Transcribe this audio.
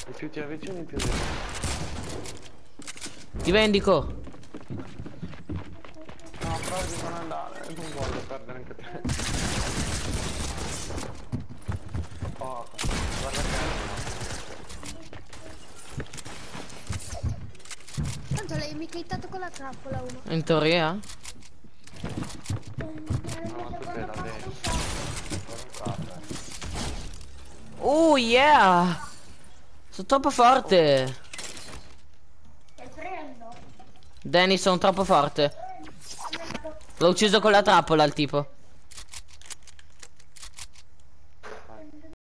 E più ti avvicini più vedo. Ti vendico. No, però devo andare, non voglio perdere anche te. Oh, guarda che Tanto l'hai mica hittato con la trappola uno. In teoria. no, ma tu sei là dentro. Oh yeah. Sono troppo forte. Ti prendo. Danny, sono troppo forte. L'ho ucciso con la trappola il tipo.